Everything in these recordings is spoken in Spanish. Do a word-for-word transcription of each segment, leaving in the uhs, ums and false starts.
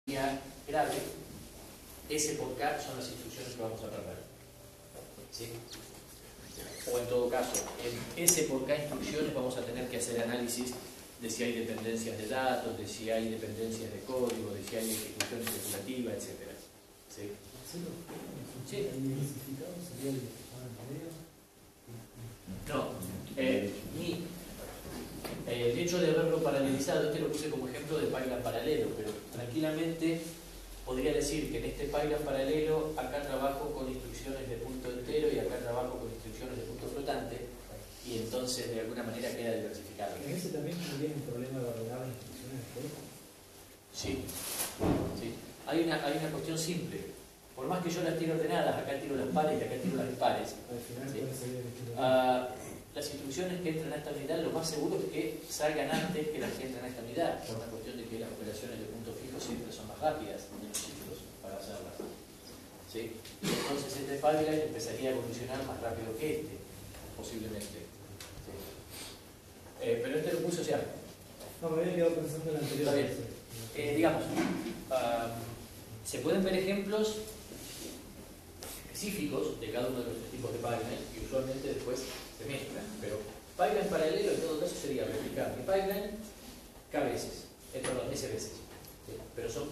grave, S por K son las instrucciones que vamos a aprender. ¿Sí? O en todo caso, en S por K instrucciones vamos a tener que hacer análisis de si hay dependencias de datos, de si hay dependencias de código, de si hay ejecución especulativa, etcétera. ¿Sí? Sí. No, eh, ni eh, el hecho de haberlo paralelizado, este lo puse como ejemplo de pipeline paralelo, pero tranquilamente podría decir que en este pipeline paralelo acá trabajo con instrucciones de punto entero y acá trabajo con instrucciones de punto flotante, y entonces de alguna manera queda diversificado. ¿En ese también tendría un problema de ordenar las instrucciones de código? Sí, sí. Hay una, hay una cuestión simple. Por más que yo las tiro ordenadas, acá tiro las pares y acá tiro las impares, al final, ¿sí? puede salir el uh, las instrucciones que entran a esta unidad, lo más seguro es que salgan antes que las que entran a esta unidad, por una cuestión de que las operaciones de punto fijo siempre son más rápidas en los ciclos para hacerlas. ¿Sí? Entonces este pipeline empezaría a evolucionar más rápido que este, posiblemente. ¿Sí? Eh, pero este lo puse, o sea... No, me había quedado pensando en la anterior. Está bien. Eh, digamos, uh, se pueden ver ejemplos específicos de cada uno de los tres tipos de pipeline y usualmente después se mezclan, pero pipeline paralelo en todo caso sería replicar mi pipeline K veces, eh, perdón, S veces, ¿sí? Pero son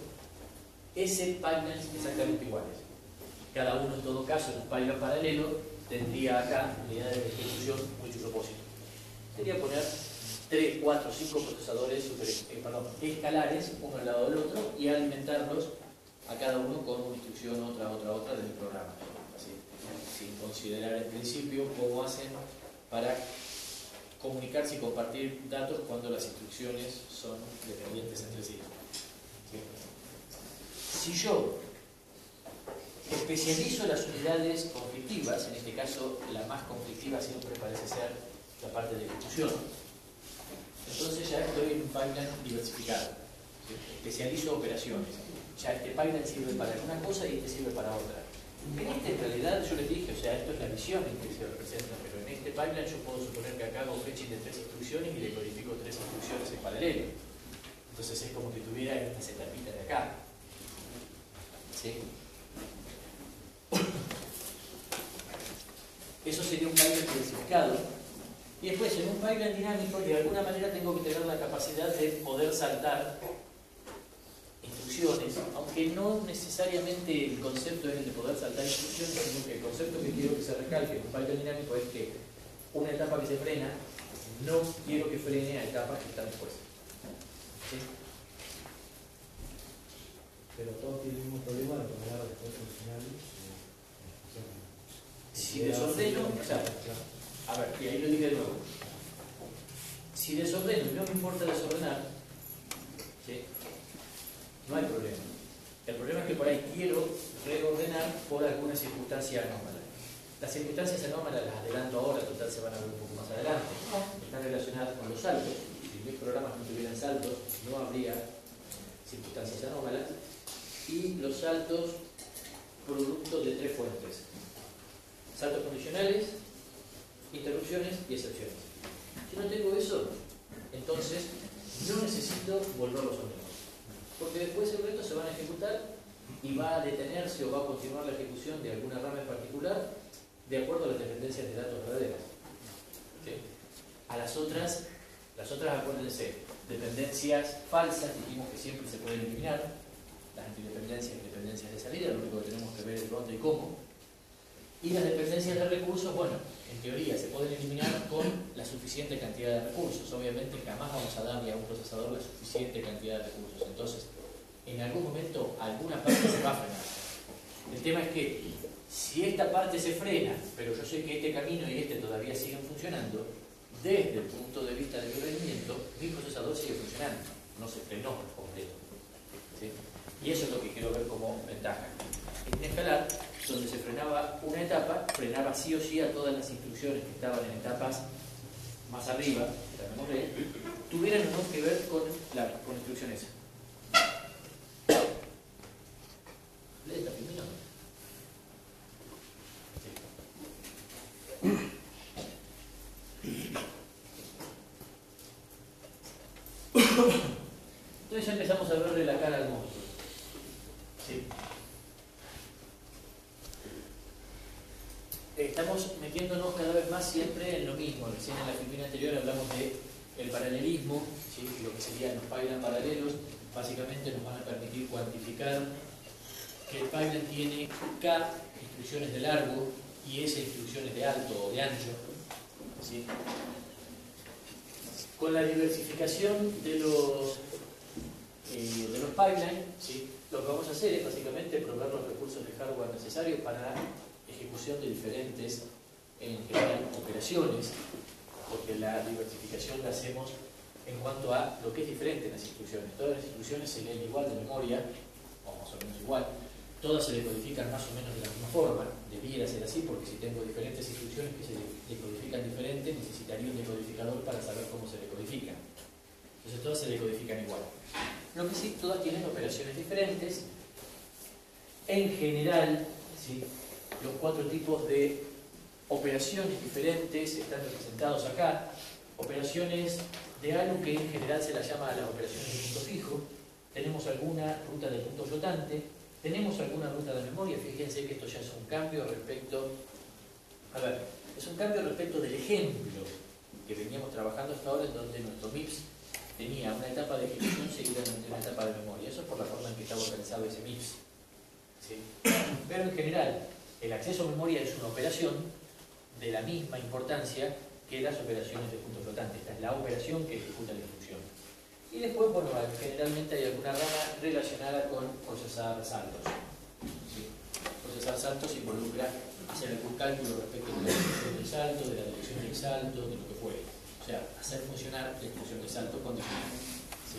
S pipelines exactamente iguales. Cada uno en todo caso en un pipeline paralelo tendría acá unidades de ejecución multipropósito. Sería poner tres, cuatro, cinco procesadores super, eh, perdón, escalares uno al lado del otro y alimentarlos a cada uno con una instrucción, otra, otra, otra de mi programa. Así, sin considerar en principio cómo hacen para comunicarse y compartir datos cuando las instrucciones son dependientes entre sí. ¿Sí? Si yo especializo las unidades conflictivas, en este caso la más conflictiva siempre parece ser la parte de ejecución, entonces ya estoy en un pipeline diversificado. ¿Sí? Especializo operaciones. Ya este pipeline sirve para una cosa y este sirve para otra. En este, en realidad, yo les dije, o sea, esto es la visión en que se representa, pero en este pipeline yo puedo suponer que acá hago fetching de tres instrucciones y le codifico tres instrucciones en paralelo. Entonces es como que tuviera estas etapitas de acá. ¿Sí? Eso sería un pipeline diversificado. Y después, en un pipeline dinámico, de alguna manera tengo que tener la capacidad de poder saltar instrucciones, aunque no necesariamente el concepto es el de poder saltar instrucciones, sino que el concepto que quiero que se recalque en un pipeline dinámico es que una etapa que se frena, no quiero que frene a etapas que están después. ¿Sí? Pero todos tienen el mismo problema de ordenar después al final. Si desordeno, o sea, a ver, y ahí lo dije de nuevo. Si desordeno y no me importa desordenar, ¿sí? No hay problema. El problema es que por ahí quiero reordenar por alguna circunstancia anómala. Las circunstancias anómalas las adelanto ahora, total se van a ver un poco más adelante. Están relacionadas con los saltos. Si mis programas no tuvieran saltos, no habría circunstancias anómalas. Y los saltos producto de tres fuentes. Saltos condicionales, interrupciones y excepciones. Si no tengo eso, entonces no necesito volverlos a unir. Porque después el resto se van a ejecutar y va a detenerse o va a continuar la ejecución de alguna rama en particular de acuerdo a las dependencias de datos verdaderas. ¿Sí? A las otras, las otras, acuérdense, dependencias falsas, dijimos que siempre se pueden eliminar, las antidependencias y dependencias de salida, lo único que tenemos que ver es dónde y cómo. Y las dependencias de recursos, bueno, en teoría se pueden eliminar con la suficiente cantidad de recursos. Obviamente jamás vamos a darle a un procesador la suficiente cantidad de recursos. Entonces, en algún momento, alguna parte se va a frenar. El tema es que, si esta parte se frena, pero yo sé que este camino y este todavía siguen funcionando, desde el punto de vista de mi rendimiento, mi procesador sigue funcionando. No se frenó por completo. ¿Sí? Y eso es lo que quiero ver como ventaja. En escalar, donde se frenaba una etapa, frenaba sí o sí a todas las instrucciones que estaban en etapas más arriba, llamémosle, tuvieran o no que ver con la con instrucciones. ¿Le está primero? Sí. Entonces ya empezamos a verle la cara al monstruo. estamos metiéndonos cada vez más siempre en lo mismo. Recién en la filmina anterior hablamos de el paralelismo, ¿sí? Lo que serían los pipelines paralelos. Básicamente nos van a permitir cuantificar que el pipeline tiene K instrucciones de largo y S instrucciones de alto o de ancho, ¿sí? Con la diversificación de los, eh, de los pipelines, ¿sí? Lo que vamos a hacer es básicamente proveer los recursos de hardware necesarios para ejecución de diferentes, en general, operaciones, porque la diversificación la hacemos en cuanto a lo que es diferente en las instrucciones. Todas las instrucciones se leen igual de memoria, o más o menos igual, todas se decodifican más o menos de la misma forma, debiera ser así, porque si tengo diferentes instrucciones que se decodifican diferente, necesitaría un decodificador para saber cómo se decodifican. Entonces todas se decodifican igual. Lo que sí, todas tienen operaciones diferentes. En general, ¿sí? Los cuatro tipos de operaciones diferentes están representados acá. Operaciones de algo que en general se las llama las operaciones de punto fijo. Tenemos alguna ruta de punto flotante. Tenemos alguna ruta de memoria. Fíjense que esto ya es un cambio respecto... A ver, es un cambio respecto del ejemplo que veníamos trabajando hasta ahora, en donde nuestro MIPS tenía una etapa de ejecución seguida de una etapa de memoria. Eso es por la forma en que estaba organizado ese MIPS, ¿sí? Pero en general, el acceso a memoria es una operación de la misma importancia que las operaciones de punto flotante. Esta es la operación que ejecuta la instrucción. Y después, bueno, generalmente hay alguna rama relacionada con procesar saltos, ¿sí? Procesar saltos involucra hacer algún cálculo respecto de la dirección del salto, de la dirección del salto, de lo que fuere. O sea, hacer funcionar la instrucción del salto con diferencia,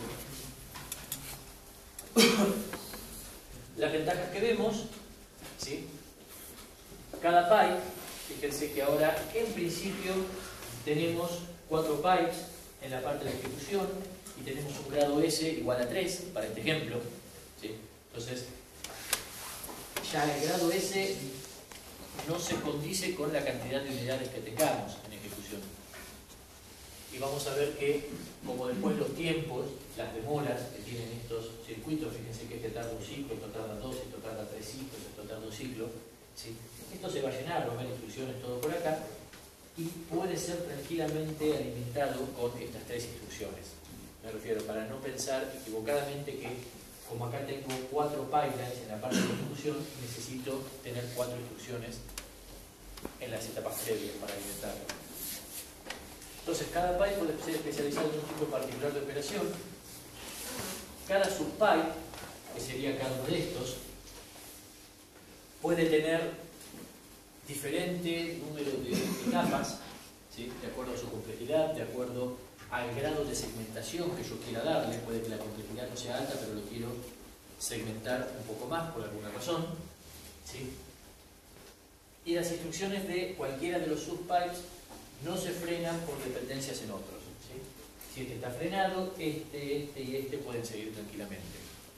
¿sí? Las ventajas que vemos, ¿sí? Cada pipe, fíjense que ahora en principio tenemos cuatro pipes en la parte de ejecución y tenemos un grado S igual a tres para este ejemplo, ¿sí? Entonces, ya el grado S no se condice con la cantidad de unidades que tengamos en ejecución. Y vamos a ver que, como después los tiempos, las demoras que tienen estos circuitos, fíjense que este tarda un ciclo, esto tarda dos, esto tarda tres ciclos, esto tarda un ciclo, ¿sí? Esto se va a llenar, va a haber instrucciones todo por acá, y puede ser tranquilamente alimentado con estas tres instrucciones. Me refiero, para no pensar equivocadamente que, como acá tengo cuatro pipelines en la parte de ejecución, necesito tener cuatro instrucciones en las etapas previas para alimentarlo. Entonces, cada pipe puede ser especializado en un tipo particular de operación. Cada subpipe, que sería cada uno de estos, puede tener diferente número de etapas, ¿sí? De acuerdo a su complejidad, de acuerdo al grado de segmentación que yo quiera darle. Puede que la complejidad no sea alta, pero lo quiero segmentar un poco más por alguna razón, ¿sí? Y las instrucciones de cualquiera de los subpipes no se frenan por dependencias en otros, ¿sí? Si este está frenado, este, este y este pueden seguir tranquilamente.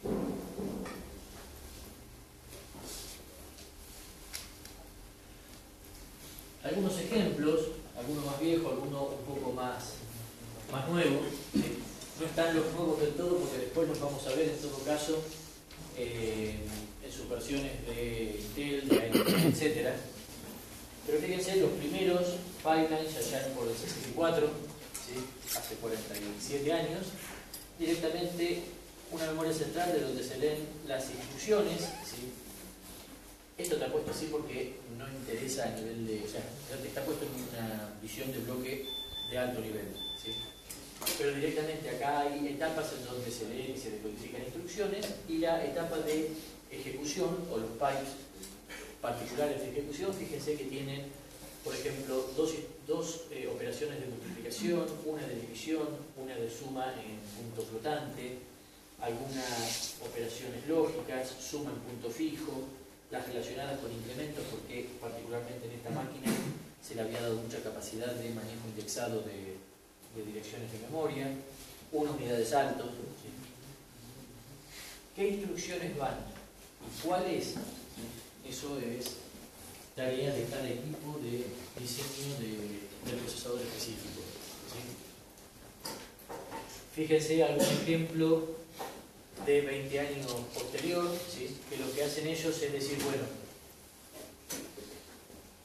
Algunos ejemplos, algunos más viejos, algunos un poco más, más nuevos, ¿sí? No están los nuevos del todo porque después los vamos a ver en todo caso eh, en sus versiones de Intel, de A M D, etcétera. Pero fíjense, los primeros pipelines allá por el sesenta y cuatro, ¿sí? Hace cuarenta y siete años, directamente una memoria central de donde se leen las instrucciones, ¿sí? Esto está puesto así porque no interesa a nivel de... O sea, está puesto en una visión de bloque de alto nivel, ¿sí? Pero directamente acá hay etapas en donde se leen y se decodifican instrucciones, y la etapa de ejecución, o los pipes particulares de ejecución, fíjense que tienen, por ejemplo, dos, dos eh, operaciones de multiplicación, una de división, una de suma en punto flotante, algunas operaciones lógicas, suma en punto fijo, las relacionadas con incrementos, porque particularmente en esta máquina se le había dado mucha capacidad de manejo indexado de, de direcciones de memoria, una unidad de saltos, ¿sí? ¿Qué instrucciones van? ¿Y cuáles? Eso es tarea de cada equipo de diseño de, del procesador específico, ¿sí? Fíjense algún ejemplo de veinte años posterior, ¿sí? Que lo que hacen ellos es decir, bueno, no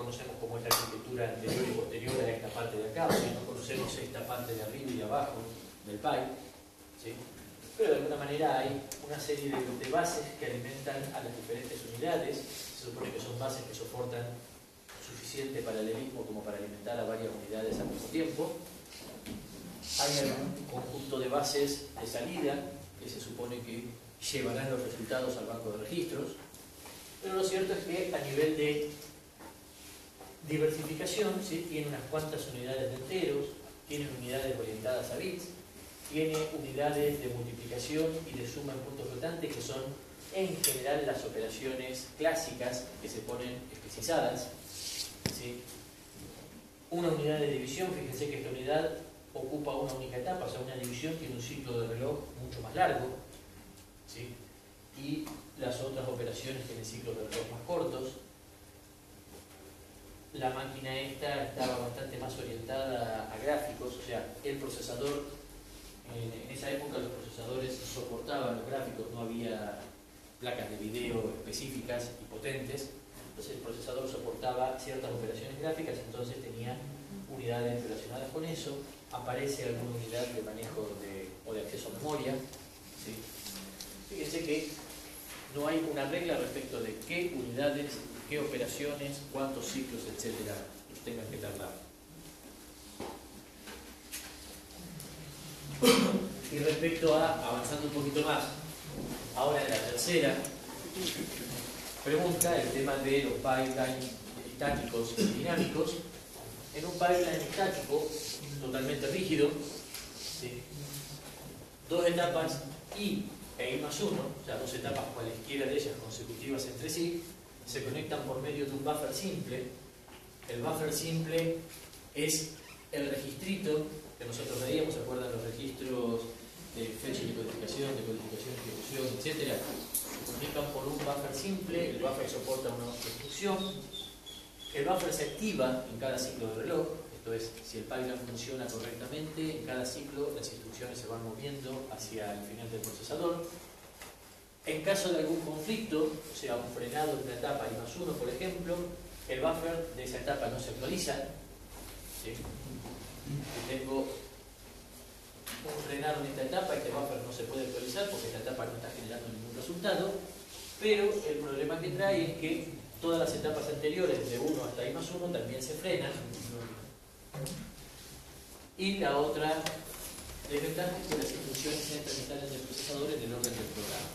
conocemos cómo es la arquitectura anterior y posterior a esta parte de acá, o sea, no conocemos esta parte de arriba y de abajo del pipe, ¿sí? Pero de alguna manera hay una serie de, de bases que alimentan a las diferentes unidades. Se supone que son bases que soportan suficiente paralelismo como para alimentar a varias unidades al mismo tiempo. Hay algún conjunto de bases de salida que se supone que llevarán los resultados al banco de registros, pero lo cierto es que a nivel de diversificación, ¿sí?, tiene unas cuantas unidades de enteros, tiene unidades orientadas a bits, tiene unidades de multiplicación y de suma en puntos flotantes, que son en general las operaciones clásicas que se ponen especializadas, ¿sí? Una unidad de división, fíjense que esta unidad ocupa una única etapa, o sea, una división tiene un ciclo de reloj mucho más largo, ¿sí? Y las otras operaciones tienen ciclos de reloj más cortos. La máquina esta estaba bastante más orientada a gráficos, o sea, el procesador, en, en esa época los procesadores soportaban los gráficos, no había placas de video específicas y potentes, entonces el procesador soportaba ciertas operaciones gráficas, entonces tenía unidades relacionadas con eso. Aparece alguna unidad de manejo de, o de acceso a memoria, ¿sí? Fíjense que no hay una regla respecto de qué unidades, qué operaciones, cuántos ciclos, etcétera, tengan que tardar. Y respecto a, avanzando un poquito más, ahora en la tercera pregunta, el tema de los pipelines estáticos y dinámicos. En un pipeline estático, totalmente rígido, ¿sí?, dos etapas I e I más uno, o sea, dos etapas cualesquiera de ellas consecutivas entre sí, se conectan por medio de un buffer simple. El buffer simple es el registrito que nosotros veíamos, ¿se acuerdan los registros de fecha y codificación, de codificación, ejecución, etcétera? Se conectan por un buffer simple, el buffer soporta una instrucción, el buffer se activa en cada ciclo de reloj, esto es, si el pipeline funciona correctamente, en cada ciclo las instrucciones se van moviendo hacia el final del procesador. En caso de algún conflicto, o sea, un frenado de una etapa I más uno, por ejemplo, el buffer de esa etapa no se actualiza, ¿sí? Si tengo un frenado en esta etapa, este buffer no se puede actualizar porque esta etapa no está generando ningún resultado, pero el problema que trae es que todas las etapas anteriores, de uno hasta I más uno, también se frenan. Y la otra desventaja es que las instrucciones entran y salen del procesador en el orden del programa,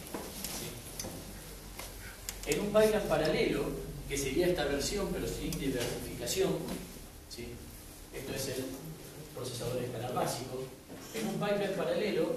¿sí? En un pipeline paralelo, que sería esta versión, pero sin diversificación, ¿sí?, esto es el procesador escalar básico. En un pipeline paralelo,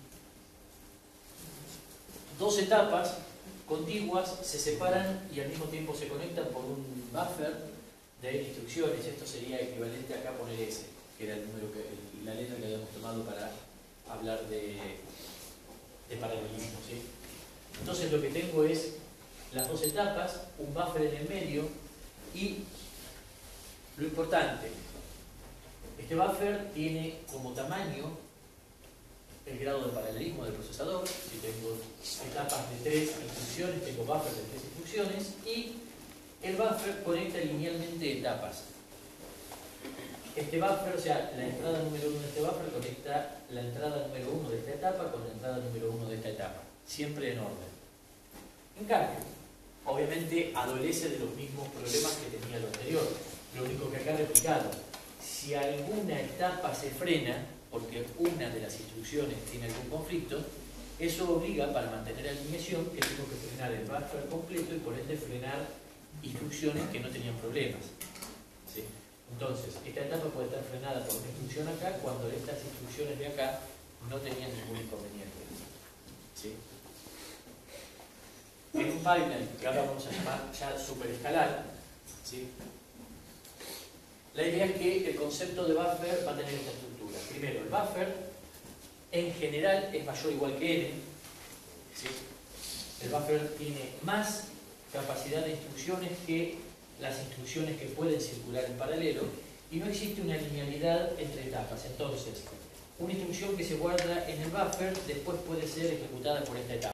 dos etapas contiguas se separan y al mismo tiempo se conectan por un buffer de instrucciones. Esto sería equivalente acá a poner S, que era el número que, la letra que habíamos tomado para hablar de, de paralelismo, ¿sí? Entonces lo que tengo es las dos etapas, un buffer en el medio y lo importante, este buffer tiene como tamaño el grado de paralelismo del procesador. Si tengo etapas de tres instrucciones, tengo buffer de tres instrucciones y el buffer conecta linealmente etapas. Este buffer, o sea, la entrada número uno de este buffer conecta la entrada número uno de esta etapa con la entrada número uno de esta etapa, siempre en orden. En cambio, obviamente adolece de los mismos problemas que tenía lo anterior. Lo único que acá he replicado, si alguna etapa se frena, porque una de las instrucciones tiene algún conflicto, eso obliga, para mantener alineación, que tengo que frenar el buffer completo y por ende frenar instrucciones que no tenían problemas, ¿sí? Entonces, esta etapa puede estar frenada por una instrucción acá cuando estas instrucciones de acá no tenían ningún inconveniente, ¿sí? En un pipeline, que ahora vamos a llamar ya superescalar, ¿sí?, la idea es que el concepto de buffer va a tener esta estructura. Primero, el buffer en general es mayor o igual que n, ¿sí? El buffer tiene más capacidad de instrucciones que las instrucciones que pueden circular en paralelo y no existe una linealidad entre etapas. Entonces, una instrucción que se guarda en el buffer después puede ser ejecutada por esta etapa.